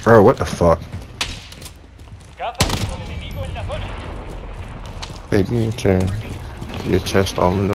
Bro, what the fuck? Cazas con enemigo en la zona. Baby, your chest all in the